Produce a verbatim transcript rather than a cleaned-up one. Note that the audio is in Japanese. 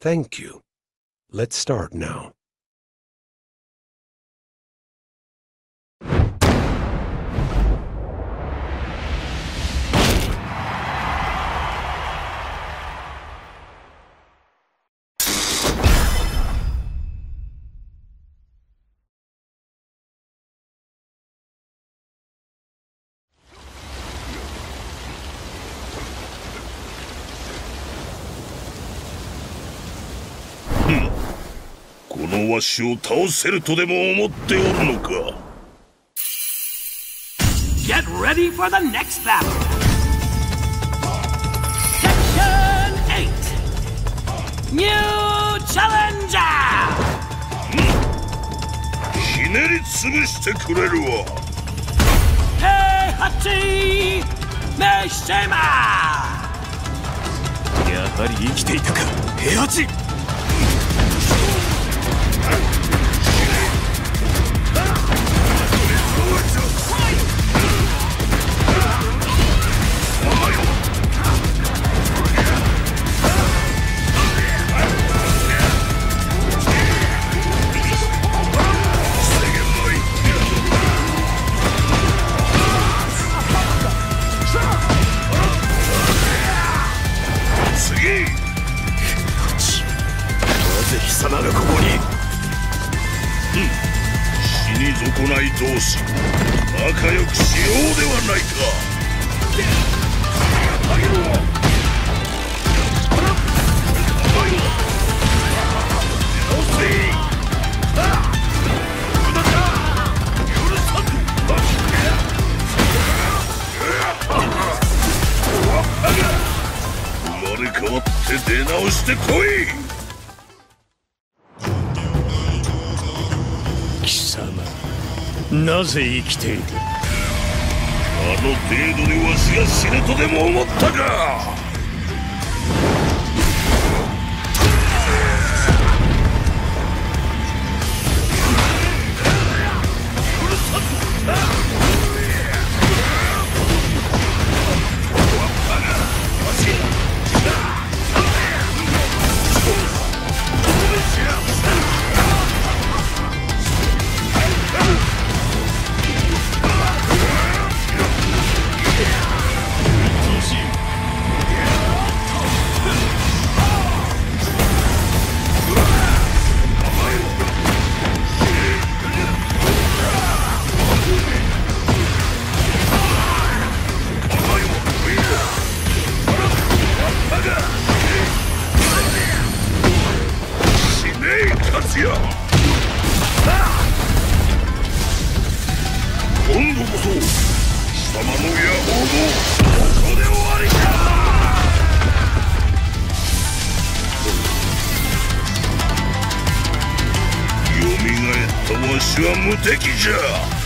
Thank you. Let's start now. Hmm. このわしを倒せるとでも思っておるのか。 Get ready for the next battle! Section eight! New Challenger! ひねり潰してくれるわ。 ヘイハッチメシェマ！ やはり生きていたか、平八。貴様がここに。 死に損ない同士、仲良くしようではないか。生まれ変わって出直してこい。 貴様、なぜ生きている？ あの程度でわしが死ぬとでも思ったか。今度こそ貴様の野望もここで終わりか。よみがえったわしは無敵じゃ。